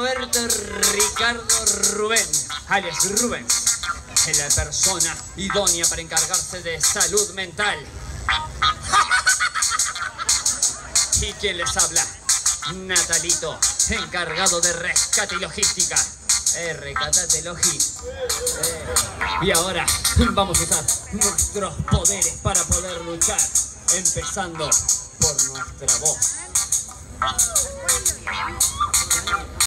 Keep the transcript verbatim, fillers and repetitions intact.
Roberto Ricardo Rubén, alias Rubén, es la persona idónea para encargarse de salud mental. ¿Y quién les habla? Natalito, encargado de rescate y logística. Eh, rescatate logi. Eh. Y ahora vamos a usar nuestros poderes para poder luchar, empezando por nuestra voz.